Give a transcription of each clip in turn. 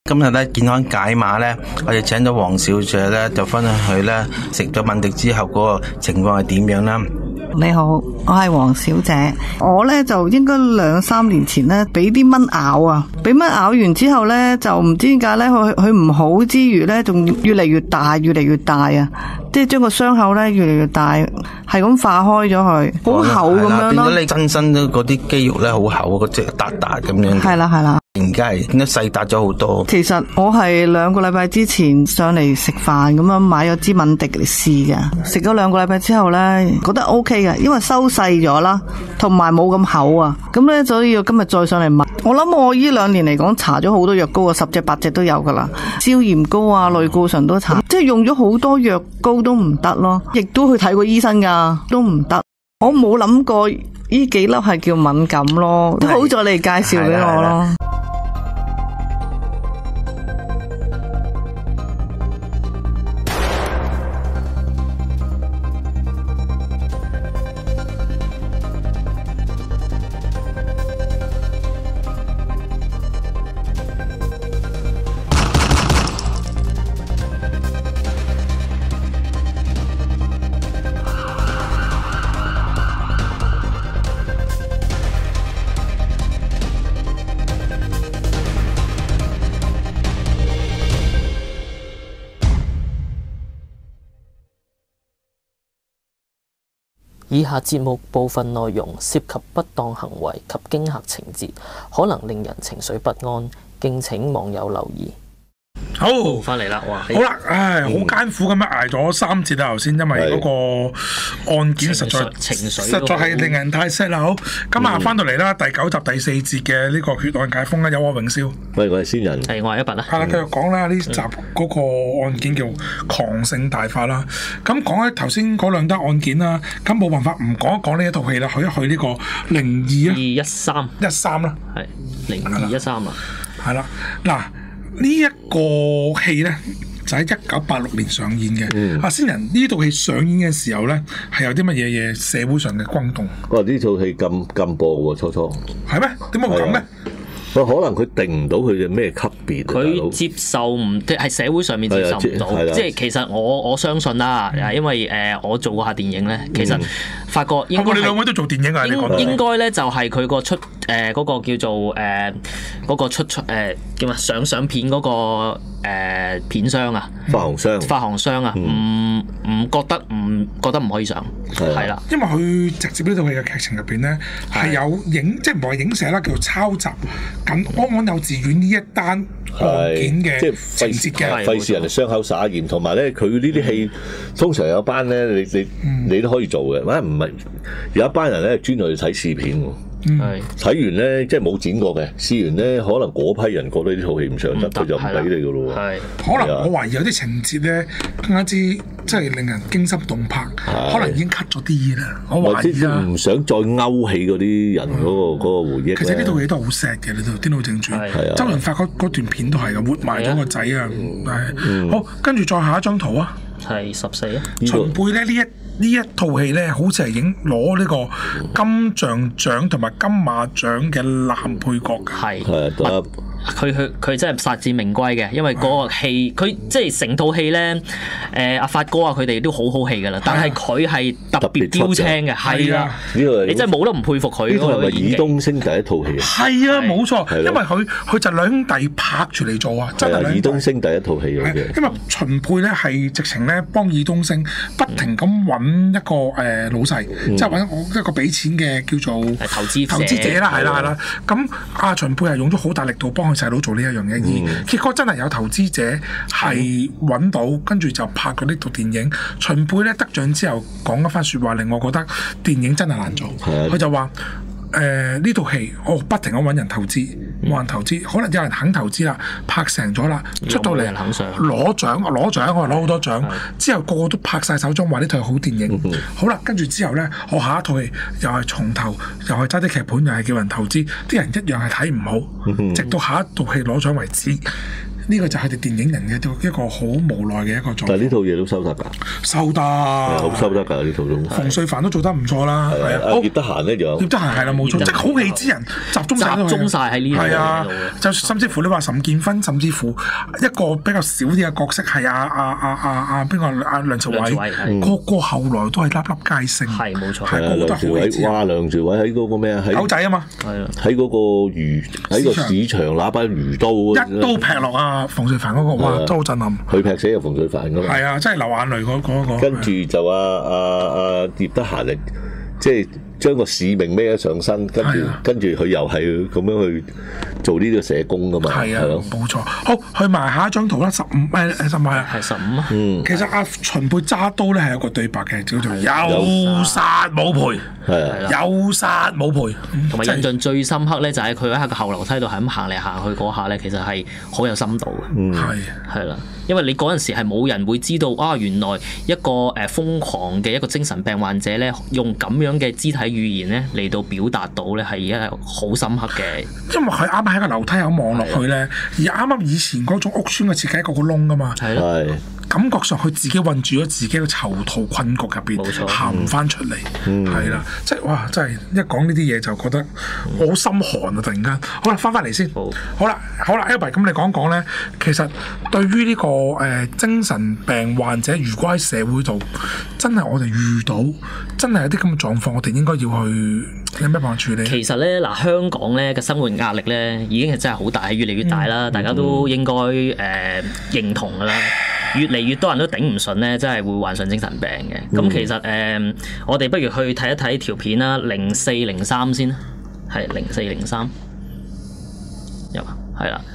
今日咧健康解碼咧，我哋請咗黃小姐咧，就分享佢咧食咗敏迪之後嗰個情況係點樣啦。 你好，我係黃小姐。我咧就應該2-3年前咧俾啲蚊咬啊，俾蚊咬完之後咧就唔知點解咧，佢唔好之餘咧，仲越嚟越大，越嚟越大啊！即係將個傷口咧越嚟越大，係咁化開咗佢，好厚咁樣咯。變咗你真身嗰啲肌肉咧好厚，嗰隻笪笪咁樣。 係啦係啦。 而家係變咗細笪咗好多。 其實我係2個禮拜之前上嚟食飯咁樣買咗支敏迪嚟試嘅，食咗2個禮拜之後咧，覺得 OK 嘅，因為收細咗啦，同埋冇咁厚啊。咁咧，所以我今日再上嚟買。我諗我呢2年嚟講，搽咗好多藥膏啊，10隻8隻都有噶啦，消炎膏啊、類固醇都搽，即係用咗好多藥膏都唔得咯，亦都去睇過醫生噶，都唔得。我冇諗過呢幾粒係叫敏感咯，都好在你介紹俾我咯。 以下節目部分內容涉及不當行為及驚嚇情節，可能令人情緒不安，敬請網友留意。 好， 翻嚟啦！哇， 好啦，好艱苦咁樣捱咗3節啦，頭先因為嗰個案件實在係令人太 sad 啦。好，今日翻到嚟啦，第9集第4節嘅呢個血案解封啦，有我永少， 喂，我係先人， 係我係100啦。 係啦，繼續講啦，呢集嗰個案件叫狂性大發啦。咁講起頭先嗰2單案件啦，咁冇辦法唔講一講呢一套戲啦，去一去呢個0213啦， 係0213啊， 係啦，嗱。呢一個戲呢，就喺1986年上演嘅。先人呢套戲上演嘅時候呢，係有啲乜嘢社會上嘅轟動。 哇！呢套戲禁播喎，初係咩？點解會咁呢？ 可能佢定唔到佢嘅咩級別， 佢接受唔即係社會上面接受唔到，即係其實我相信啦，因為我做過下電影咧，其實發覺應該你2位都做電影啊？ 應該咧就係佢個出嗰個叫做嗰個出叫咩上片嗰個片商啊，發行商啊，唔覺得唔可以上，係啦， 因為佢直接呢套戲嘅劇情入邊咧係有影，即係唔係影射啦，叫做抄襲緊安安幼稚園呢一單案件嘅情節嘅， 費事人哋傷口灑鹽，同埋咧佢呢啲戲通常有一班咧，你都可以做嘅，或者唔係有一班人咧專去睇試片喎。睇完咧，即係冇剪過嘅，試完咧，可能嗰批人覺得呢套戲唔上得，佢就唔俾你噶咯喎。 可能我懷疑有啲情節咧更加之即係令人驚心動魄，可能已經 cut 咗啲嘢啦。我懷疑啦， 唔想再勾起嗰啲人嗰個回憶。 其實呢套戲都好 sad 嘅，呢套《天道正傳》。周潤發嗰段片都係嘅，活埋咗個仔啊！好，跟住再下一張圖啊， 係14啊。 秦沛咧呢一套戲咧，好似係已經攞呢個金像獎同埋金馬獎嘅男配角㗎。 係。佢真係實至名歸嘅，因為嗰個戲佢即係成套戲咧，阿發哥啊佢哋都好戲㗎啦，但係佢係特別標青嘅，係啦，你真係冇得唔佩服佢。 呢套係咪爾冬升第一套戲啊？ 係啊，冇錯，因為佢就2兄弟拍住嚟做啊，真係爾冬升第一套戲嚟嘅。 因為秦沛咧係直情咧幫爾冬升不停咁揾一個老細，即係揾我一個俾錢嘅叫做投資者啦，係啦。咁阿秦沛係用咗好大力度幫細佬做呢一樣嘢，而結果真係有投資者係揾到，跟住就拍咗呢套電影。秦沛咧得獎之後講一番説話，令我覺得電影真係難做。佢就話：呢套戲我不停咁揾人投資，冇人投資，可能有人肯投資啦，拍成咗啦，出到嚟攞獎，我攞好多獎，之後個個都拍晒手掌話呢套係好電影。好啦，跟住之後呢，我下一套戲又係從頭，又係揸啲劇本，又係叫人投資，啲人一樣係睇唔好，直到下一套戲攞獎為止。 呢個就係佢哋電影人嘅一個好無奈嘅一個狀況。 但係呢套嘢都收得㗎， 收得， 好收得㗎呢套都。 馮淬帆都做得唔錯啦，係啊。 葉德嫻咧就， 葉德嫻係啦冇錯，即係好戲之人集中晒喺呢度。 係啊，就甚至乎你話岑建勳，甚至乎一個比較少啲嘅角色係邊個梁朝偉，個後來都係粒粒皆星。係冇錯，係個個都好戲之人。 哇！梁朝偉喺嗰個咩啊？ 狗仔啊嘛， 喺嗰個魚喺個市場攞把魚刀， 一刀劈落啊馮淬帆嗰個，哇都好震撼。 佢劈死阿馮淬帆㗎嘛。 係啊，真係流眼淚嗰個。 跟住就葉德嫻力，即係將個使命孭咗上身，跟住佢又係咁樣去做呢個社工㗎嘛。係啊， 冇錯。好，去埋下一張圖啦，15啊。 係15啊。 其實阿秦沛揸刀咧係有個對白嘅，叫做有殺冇賠。係啊，有殺冇賠。 同埋印象最深刻咧，就係佢喺個後樓梯度係咁行嚟行去嗰下咧，其實係好有深度嘅。係啦，因為你嗰陣時係冇人會知道啊，原來一個瘋狂嘅一個精神病患者咧，用咁樣嘅肢體語言咧嚟到表達到咧係一個好深刻嘅。因為佢啱啱喺個樓梯口望落去咧，而啱啱以前嗰種屋村嘅設計一個窿噶嘛。係咯。感覺上佢自己困住咗自己嘅囚徒困局入邊，行唔翻出嚟，係啦，即係哇！真係一講呢啲嘢就覺得好心寒啊！突然間，好啦，翻嚟先，好啦，Albert，咁你講講咧，其實對於呢個精神病患者，如果喺社會度真係我哋遇到，真係有啲咁嘅狀況，我哋應該要去有咩辦法處理？其實咧，嗱，香港咧嘅生活壓力咧已經係真係好大，越嚟越大啦，大家都應該認同㗎啦。越嚟越多人都頂唔順咧，真係會患上精神病嘅。咁其實我哋不如去睇一睇條片啦，0403先啦，係0403，有啊，係啦。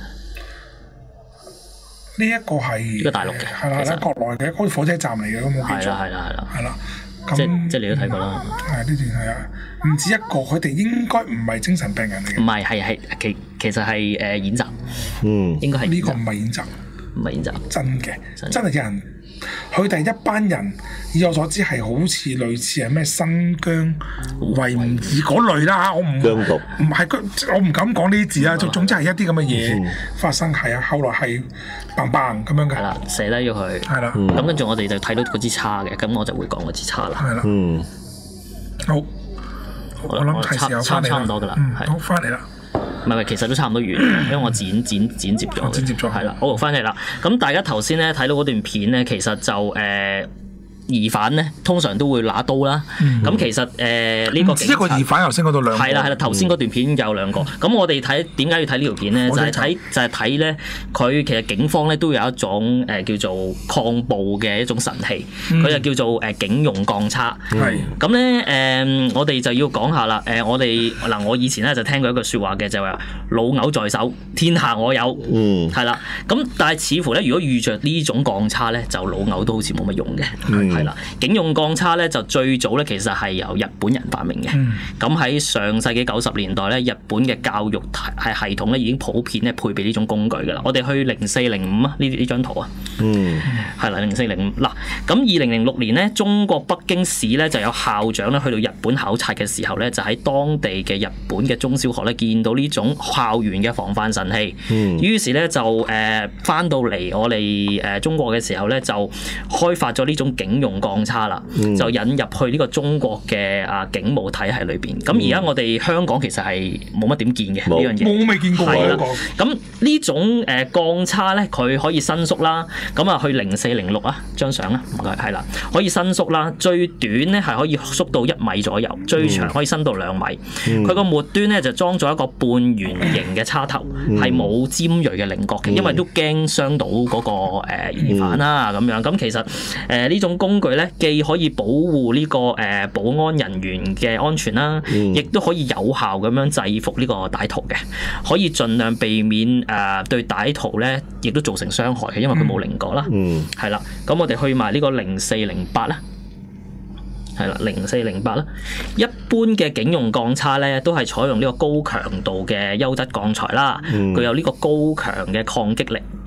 呢一個係呢個大陸嘅， 係啦，喺國內嘅，好似火車站嚟嘅，咁冇記錯。係啦。 即係你都睇過啦。 係呢段係啊，唔止一個，佢哋應該唔係精神病人嚟嘅。 唔係，係其實係演習。應該係呢個唔係演習。 唔係演習， 真嘅，真係有人，佢哋一班人，以我所知係好似類似係咩新疆維吾爾嗰類啦，我唔係我唔敢講呢啲字啊，總之係一啲咁嘅嘢發生，係啊，後來係砰砰咁樣嘅，係啦， 寫低咗佢，係啦，咁跟住我哋就睇到嗰支叉嘅，咁我就會講嗰支叉啦， 係啦，好，我諗係時候翻嚟啦， 差唔多㗎啦， 好翻嚟啦。 唔係，其實都差唔多完，因為我剪接咗，係啦，好翻嚟啦。咁大家頭先咧睇到嗰段片咧，其實就疑犯咧通常都會拿刀啦。咁其實呢個一個疑犯頭先嗰度兩個， 係啦，頭先嗰段片有兩個。咁我哋睇點解要睇呢條片咧？就係睇咧，佢其實警方咧都有一種叫做抗暴嘅一種神器，佢就叫做警用鋼叉。咁咧我哋就要講下啦。我以前咧就聽過一句説話嘅，就話老牛在手，天下我有。係啦。咁但係似乎咧，如果遇着呢種鋼叉咧，就老牛都好似冇乜用嘅。係啦，警用鋼叉咧就最早咧其實係由日本人發明嘅。咁喺上世紀90年代咧，日本嘅教育系統咧已經普遍咧配備呢種工具㗎啦。我哋去0405啊，呢張圖啊，係啦0405嗱。咁2006年咧，中國北京市咧就有校長咧去到日本考察嘅時候咧，就喺當地嘅日本嘅中小學咧見到呢種校園嘅防範神器，於是咧就翻到嚟我哋中國嘅時候咧，就開發咗呢種警用鋼叉啦，就引入去呢個中國嘅警務體系裏邊。咁而家我哋香港其實係冇乜點見嘅呢樣嘢， 冇未見過啊！ 咁呢種鋼叉咧，佢可以伸縮啦。咁啊，去0406啊，張相啊，唔該，係啦，可以伸縮啦。最短咧係可以縮到1米左右，最長可以伸到2米。佢個末端咧就裝咗一個半圓形嘅叉頭，係冇尖鋭嘅棱角嘅，因為都驚傷到嗰個疑犯啦咁樣。咁其實呢種工具咧，既可以保護呢個保安人員嘅安全啦，亦都可以有效咁樣制服呢個歹徒嘅，可以盡量避免對歹徒咧，亦都造成傷害嘅，因為佢冇棱角啦。係啦，咁我哋去埋呢個0408啦。係啦，0408啦。一般嘅警用鋼叉咧，都係採用呢個高強度嘅優質鋼材啦，具有呢個高強嘅抗擊力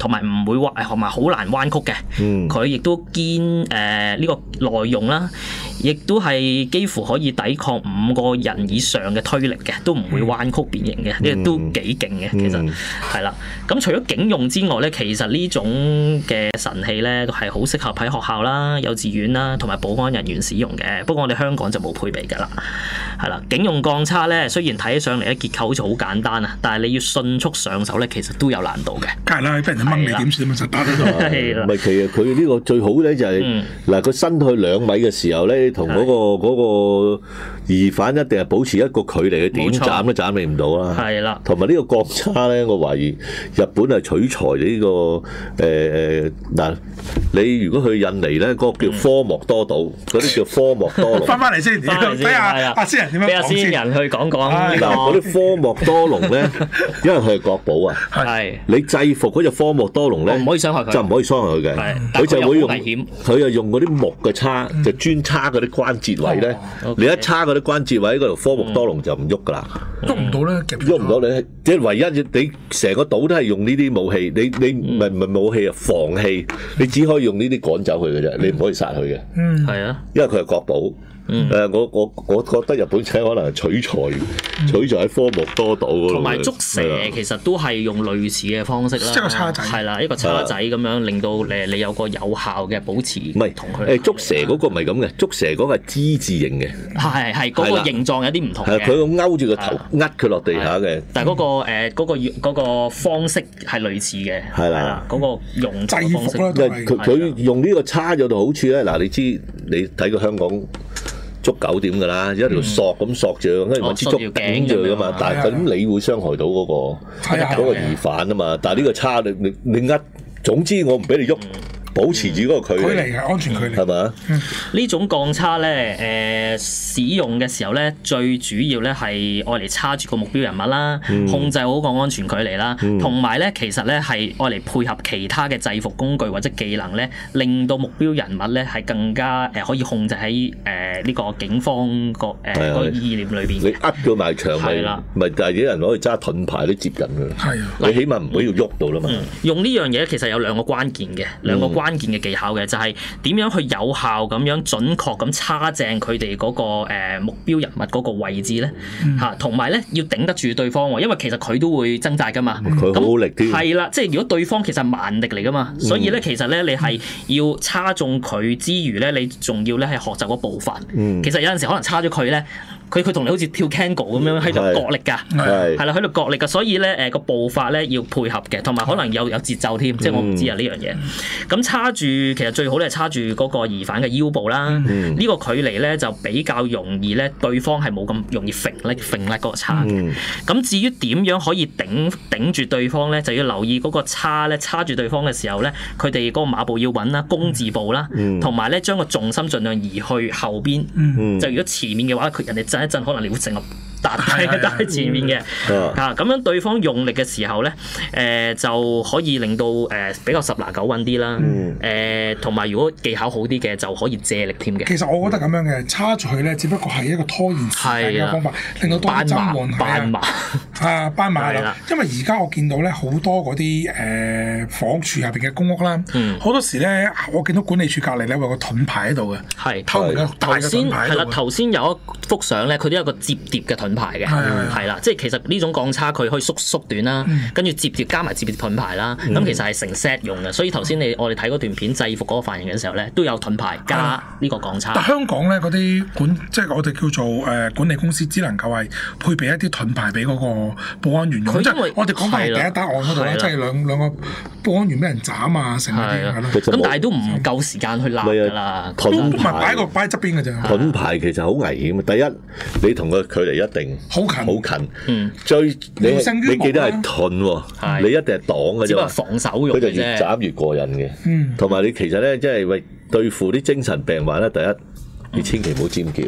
同埋唔會同埋好難彎曲嘅。佢亦都堅呢個耐用啦，亦都係幾乎可以抵抗5個人以上嘅推力嘅，都唔會彎曲變形嘅，呢個都幾勁嘅。其實係啦。咁除咗警用之外咧，其實呢種嘅神器咧都係好適合喺學校啦、幼稚園啦同埋保安人員使用嘅。不過我哋香港就冇配備㗎啦。係啦，警用鋼叉咧，雖然睇起上嚟咧結構好似好簡單啊，但係你要迅速上手咧，其實都有難度嘅。 梗係啦，俾人掹你點算咪實打得到？ 唔係，其實佢呢個最好咧就係嗱，佢伸去2米嘅時候咧，同嗰個疑犯一定係保持一個距離嘅，點斬都斬你唔到啦。係啦，同埋呢個鋼叉咧，我懷疑日本係取材呢個嗱，你如果去印尼咧，嗰個叫科莫多島，嗰啲叫科莫多龍。 翻嚟先，睇下阿先人點樣講先。俾阿先人去講講。 嗱，嗰啲科莫多龍咧，因為佢係國寶啊。係。你制服嗰隻科莫多龍咧， 唔可以傷害佢， 就唔可以傷害佢嘅。佢就會用，佢就用嗰啲木嘅叉，就專叉嗰啲關節位咧。你一叉嗰啲關節位嗰度，科莫多龍就唔喐噶啦。 喐唔到咧， 喐唔到你，即係唯一你成個島都係用呢啲武器，你唔係武器啊，防器，你只可以用呢啲趕走佢嘅啫，你唔可以殺佢嘅。 係啊， 因為佢係國寶。我覺得日本仔可能係取材喺科莫多島嗰度。同埋捉蛇其實都係用類似嘅方式啦， 即係個叉仔， 係啦，一個叉仔咁樣令到你有個有效嘅保持。唔係同佢捉蛇嗰個唔係咁嘅，捉蛇嗰個係之字形嘅。 係嗰個形狀有啲唔同嘅。 係佢勾住個頭，佢落地下嘅。 但係嗰個方式係類似嘅。係啦，嗰個用制服啦， 佢用呢個叉有度好處咧。嗱，你知你睇過香港捉狗點㗎啦，一條索咁索住，跟住揾支竹頂住㗎嘛。但係咁你會傷害到嗰個疑犯啊嘛。但係呢個叉你總之我唔俾你喐。保持住嗰個距離嘅安全距離係嘛？ 呢種鋼叉咧，使用嘅時候咧，最主要咧係愛嚟叉住個目標人物啦，控制好個安全距離啦，同埋咧其實咧係愛嚟配合其他嘅制服工具或者技能咧，令到目標人物咧係更加可以控制喺呢個警方個意念裏邊。 你呃咗埋牆咪就係啲人攞去揸盾牌都接近㗎。係啊，你起碼唔會要喐到啦嘛。 用呢樣嘢其實有兩個關鍵嘅，關鍵嘅技巧嘅就係點樣去有效咁樣準確咁叉正佢哋嗰個目標人物嗰個位置咧嚇，同埋咧要頂得住對方喎，因為其實佢都會掙扎噶嘛。 佢好力啲。 係啦，即係如果對方其實蠻力嚟噶嘛，所以咧其實咧你係要叉中佢之餘咧，你仲要咧係學習嗰步伐。其實有陣時可能叉咗佢咧。佢同你好似跳 Kango 咁樣喺度角力㗎，係啦喺度角力㗎，所以咧個步伐咧要配合嘅，同埋可能有節奏添，即係我唔知啊呢樣嘢。咁叉住其實最好咧叉住嗰個疑犯嘅腰部啦，呢個距離咧就比較容易咧，對方係冇咁容易揈甩嗰個叉嘅。咁至於點樣可以頂住對方咧，就要留意嗰個叉咧叉住對方嘅時候咧，佢哋嗰個馬步要穩啦，弓字步啦，同埋咧將個重心盡量移去後邊。就如果前面嘅話，人哋一陣可能你會成個搭喺前面嘅，咁樣對方用力嘅時候咧，就可以令到比較十拿九穩啲啦。同埋如果技巧好啲嘅，就可以借力添嘅。 其實我覺得咁樣嘅叉住佢咧，只不過係一個拖延時間嘅方法，令到多啲爭換斑馬啦。因為而家我見到咧好多嗰啲房署入邊嘅公屋啦，好多時咧我見到管理處隔離咧有個盾牌喺度嘅，係透明嘅大嘅盾牌。係啦，頭先有一幅相咧，佢都有個摺疊嘅盾牌嘅，係啦，即係其實呢種鋼叉佢可以縮短啦，跟住加埋摺疊盾牌啦，咁其實係成 set 用嘅。所以頭先我哋睇嗰段片制服嗰個犯人嘅時候咧，都有盾牌加呢個鋼叉。但香港咧嗰啲即係我哋叫做管理公司，只能夠係配備一啲盾牌俾嗰個保安員用。即係我哋講埋第一單案嗰度咧，即係兩個保安員俾人斬啊，成嗰啲係咯。咁但係都唔夠時間去鬧㗎啦。都唔係擺喺側邊㗎啫。 盾牌其實好危險。第一，你同佢距離一定好近，最你記得係盾喎，你一定係擋嘅啫。只不過防守用嘅啫。佢就越斬越過癮嘅。同埋你其實咧，即係為對付啲精神病患咧，第一你千祈唔好尖叫。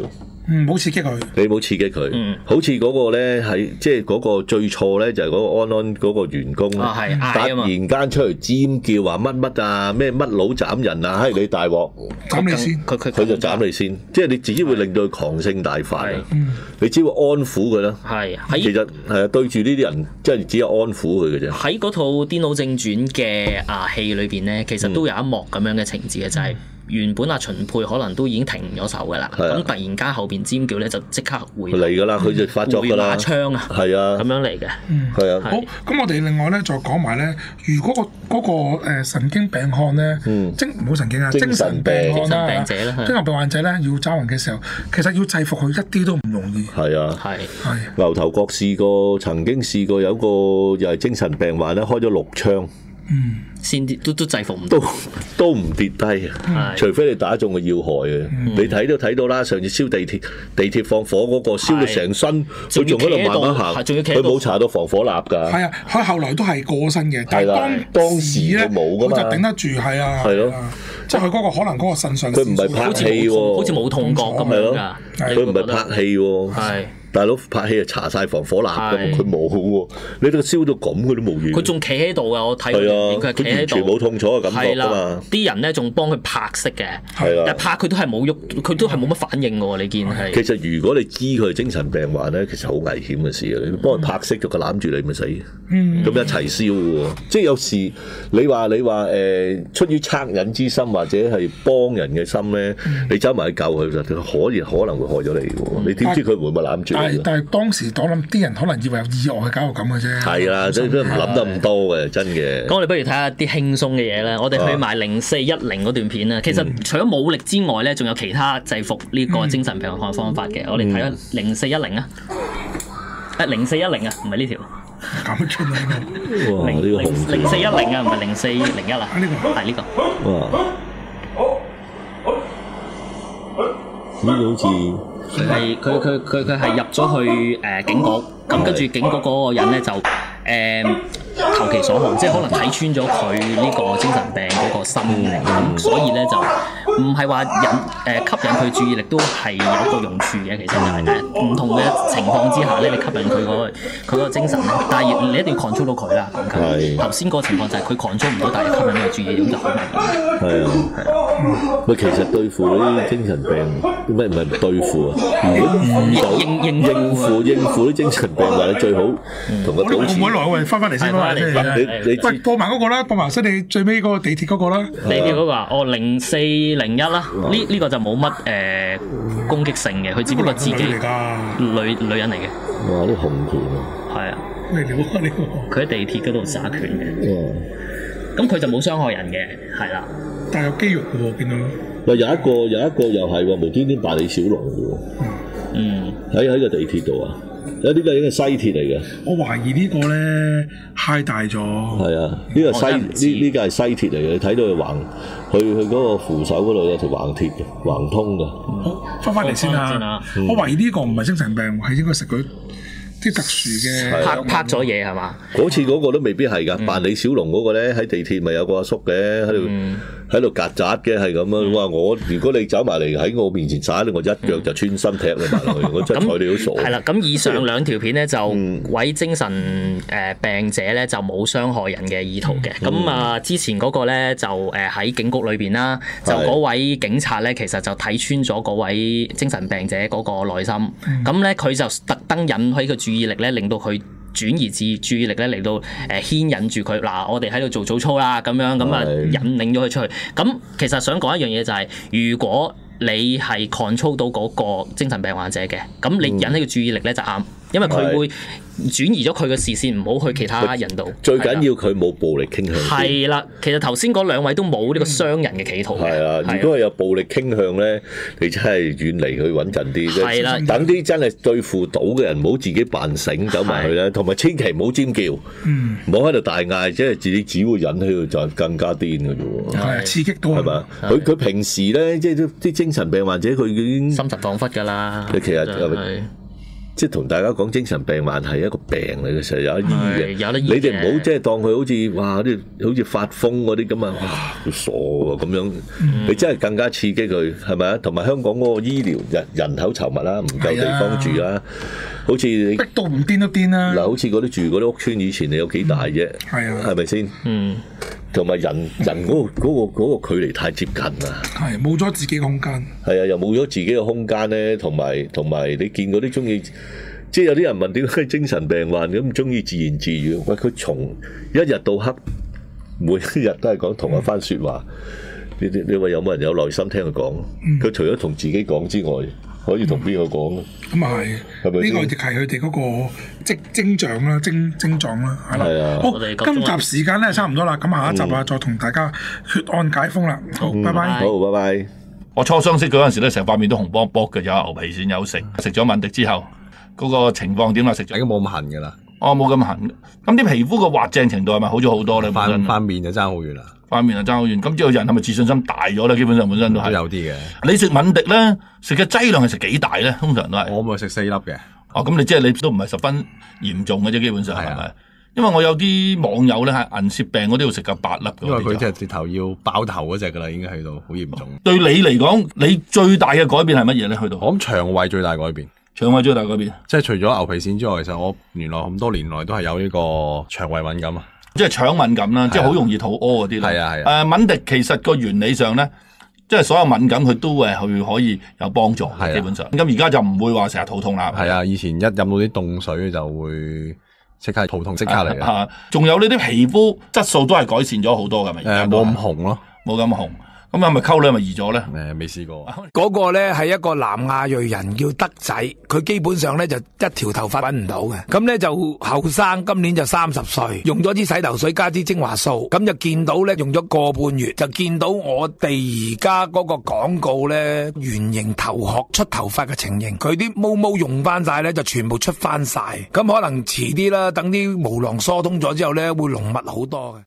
冇刺激佢， 你冇刺激佢，好似嗰個咧係即係嗰個最錯咧就係嗰個安嗰個員工，突然間出嚟尖叫話乜乜啊咩乜佬斬人啊，你大鑊斬你先， 佢就斬你先，即係你自己會令到佢狂性大發，你只會安撫佢啦。其實係對住呢啲人，即係只有安撫佢嘅啫。 喺嗰套《癲佬正傳》嘅戲裏邊咧，其實都有一幕咁樣嘅情節嘅，就係原本秦沛可能都已經停咗手㗎啦，咁突然間後邊尖叫咧就即刻回嚟㗎啦，佢就發作㗎啦， 回馬槍啊， 係啊， 咁樣嚟嘅， 係啊。 好，咁我哋另外咧再講埋咧，如果嗰個神經病漢咧，唔好神經啊，精神病漢啦，精神病患者咧要揸人嘅時候，其實要制服佢一啲都唔容易。 係啊，係。牛頭角曾經試過有個又係精神病患咧，開咗6槍。 先都制服唔到， 都唔跌低，除非你打中個要害嘅。你睇到啦，上次燒地鐵放火嗰個燒到成身，佢仲喺度慢慢行，佢冇搽到防火蠟㗎。 係啊，佢後來都係過身嘅，但係當時咧冇㗎嘛，佢就頂得住，係啊，係咯，即係佢嗰個可能嗰個腎上， 佢唔係拍戲喎， 好似冇痛覺咁樣㗎， 佢唔係拍戲喎，係。大佬拍戲就搽晒防火蠟㗎，佢冇喎，你都燒到咁佢都冇嘢。 佢仲企喺度㗎，我睇佢係企喺度， 完全冇痛楚嘅感覺㗎嘛。啲人咧仲幫佢拍息嘅，但係拍佢都係冇喐，佢都係冇乜反應㗎喎。你見係。 其實如果你知佢係精神病患咧，其實好危險嘅事啊！你幫佢拍息咗，佢攬住你咪死，咁一齊燒喎。即係有時你話出於惻隱之心或者係幫人嘅心咧，你走埋去救佢就可能會害咗你喎。你點知佢會唔會攬住？ 但係當時我諗啲人可能以為有意外搞到咁嘅啫。 係啦，都唔諗得咁多嘅，真嘅。 咁我哋不如睇下啲輕鬆嘅嘢啦。我哋去埋0410嗰段片啦。其實除咗武力之外咧，仲有其他制服呢個精神病患方法嘅。我哋睇下0410啊，0410啊，唔係呢條。 咁出嚟呢個。哇！呢個紅 0410啊，唔係0401啊。呢個係呢個。 哇！呢個好似。 佢係入咗去警局，咁跟住警局嗰個人咧就投其所好，即係可能睇穿咗佢呢個精神病嗰個心理，咁所以咧就唔係話吸引佢注意力都係有一個用處嘅，其實就係唔同嘅情況之下咧，你吸引佢嗰個精神咧，但係你一定要 control 到佢啦。頭先個情況就係佢 control 唔到，但係吸引佢注意，咁就好明顯。 係啊，喂，其實對付啲精神病，唔係對付啊，如果遇到應付啲精神病患，你最好同佢保持。 唔好來喂，翻嚟先啦。喂，播埋嗰個啦，播埋你最尾嗰個地鐵嗰個啦。 地鐵嗰個啊，0401啦，呢個就冇乜攻擊性嘅，佢只不過自己女人嚟嘅。 哇！啲紅拳啊！ 係啊，佢喺地鐵嗰度耍拳嘅。咁佢就冇傷害人嘅，係啦。 但係有肌肉嘅喎，見到。 有一個又係喎，無端端扮李小龍嘅喎。喺個地鐵度啊！有啲係西鐵嚟嘅。我懷疑呢個咧揩大咗。係啊，呢個呢個係西鐵嚟嘅。你睇到佢橫去嗰個扶手嗰度有條橫鐵嘅，橫通嘅。 好，翻嚟先啦。我懷疑呢個唔係精神病，係應該食佢啲特殊嘅拍咗嘢係嘛？ 嗰次嗰個都未必係㗎。扮李小龍嗰個咧喺地鐵咪有個阿叔嘅喺度曱甴嘅係咁啊！話我如果你走埋嚟喺我面前耍你，我一腳就穿心踢你埋落去，我真係睬你都傻。 係啦，咁以上兩條片咧就位精神病者咧就冇傷害人嘅意圖嘅。咁之前嗰個咧就喺警局裏邊啦，就嗰位警察咧其實就睇穿咗嗰位精神病者嗰個內心。咁咧佢就特登引起佢注意力咧，令到佢轉移注意力咧嚟到牽引住佢嗱，我哋喺度做早操啦咁樣，咁啊引領咗佢出去。咁其實想講一樣嘢就係，如果你係 control 到嗰個精神病患者嘅，咁你引起佢注意力咧就啱，因為佢會轉移咗佢嘅視線，唔好去其他人度。 最緊要佢冇暴力傾向。 係啦，其實頭先嗰兩位都冇呢個傷人嘅企圖嘅。 係啊，如果係有暴力傾向咧，你真係遠離佢穩陣啲。係啦，等啲真係對付到嘅人，唔好自己扮醒走埋去啦，同埋千祈唔好尖叫，唔好喺度大嗌，即係自己只會引起佢就更加癲嘅啫喎。 係刺激到係嘛？ 佢平時咧，即係啲精神病患者，佢已經心神恍惚㗎啦。 其實即係同大家講，精神病患係一個病嚟嘅，成日有得醫嘅。 有得醫。 你哋唔好即係當佢好似哇啲好似發瘋嗰啲咁啊，哇佢傻喎咁樣。你真係更加刺激佢係咪啊？同埋香港嗰個醫療人口稠密啦，唔夠地方住啦，好似你逼到唔癲都癲啦。 嗱，好似嗰啲住嗰啲屋村以前你有幾大啫？係啊，係咪先？同埋人嗰個距離太接近啦， 係冇咗自己嘅空間。 係啊，又冇咗自己嘅空間咧，同埋你見嗰啲中意，即係有啲人問點解精神病患咁中意自言自語？喂，佢從一日到黑，每一日都係講同一番説話。你話有冇人有耐心聽佢講？佢除咗同自己講之外，可以同邊個講咧？ 咁啊係，呢個亦係佢哋嗰個徵象啦，症狀啦，係啦。好，今集時間咧差唔多啦，咁下一集啊，再同大家血案解封啦。好，拜拜。 好，拜拜。 我初相識嗰陣時咧，成塊面都紅卜卜嘅，有牛皮癬有食咗敏迪之後，嗰個情況點啊？食咗已經冇咁痕㗎啦。哦，冇咁痕。咁啲皮膚個滑淨程度係咪好咗好多咧？塊面就爭好遠啦。塊面就爭好遠。咁之後人係咪自信心大咗咧？基本上本身都係有啲嘅。你食敏迪咧，食嘅劑量係食幾大咧？通常都係。我咪食4粒嘅。哦，咁你即係你都唔係十分嚴重嘅啫，基本上係咪？因為我有啲網友咧係銀屑病嗰啲要食夠8粒嘅。因為佢即係直頭要爆頭嗰隻㗎啦，已經去到好嚴重。對你嚟講，你最大嘅改變係乜嘢咧？去到我諗腸胃最大改變。腸胃最大改變，即係除咗牛皮癬之外，其實我原來咁多年來都係有呢個腸胃敏感啊，即係腸敏感啦，即係好容易肚屙嗰啲啦。係啊係啊。敏迪其實個原理上咧，即係所有敏感佢都係去可以有幫助嘅，基本上。咁而家就唔會話成日肚痛啦。係啊，以前一飲到啲凍水就會即刻肚痛，即刻嚟嘅。仲有呢啲皮膚質素都係改善咗好多㗎，咪冇咁紅咯，冇咁紅。咁係咪溝女係咪易咗咧？未試過。 嗰個咧係一個南亞裔人叫德仔，佢基本上咧就一條頭髮搵唔到嘅。咁咧就後生，今年就30歲，用咗啲洗頭水加啲精華素，咁就見到咧用咗個半月，就見到我哋而家嗰個廣告咧圓形頭殼出頭髮嘅情形，佢啲毛用翻晒咧就全部出翻晒。咁可能遲啲啦，等啲毛囊疏通咗之後咧會濃密好多嘅。